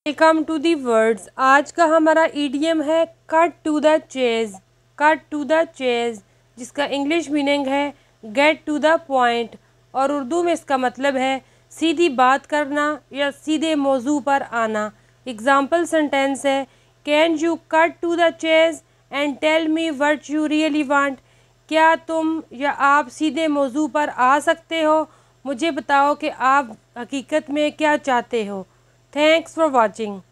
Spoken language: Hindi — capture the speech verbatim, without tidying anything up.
Welcome to the words. आज का हमारा ईडियम है cut to the chase. Cut to the chase जिसका इंग्लिश मीनिंग है गेट टू द पॉइंट और उर्दू में इसका मतलब है सीधी बात करना या सीधे मौजू पर आना। एग्जाम्पल सेंटेंस है can you cut to the chase and tell me what you really want. क्या तुम या आप सीधे मौजू पर आ सकते हो, मुझे बताओ कि आप हकीकत में क्या चाहते हो। Thanks for watching.